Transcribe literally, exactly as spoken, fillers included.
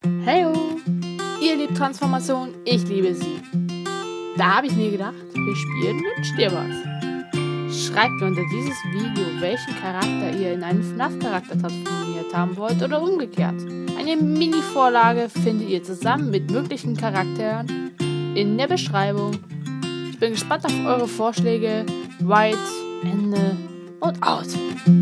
Heyo! Ihr liebt Transformation, ich liebe sie. Da habe ich mir gedacht, wir spielen Wünsch dir was. Schreibt mir unter dieses Video, welchen Charakter ihr in einen F NAF-Charakter transformiert haben wollt oder umgekehrt. Eine Mini-Vorlage findet ihr zusammen mit möglichen Charakteren in der Beschreibung. Ich bin gespannt auf eure Vorschläge. Weit, Ende und out!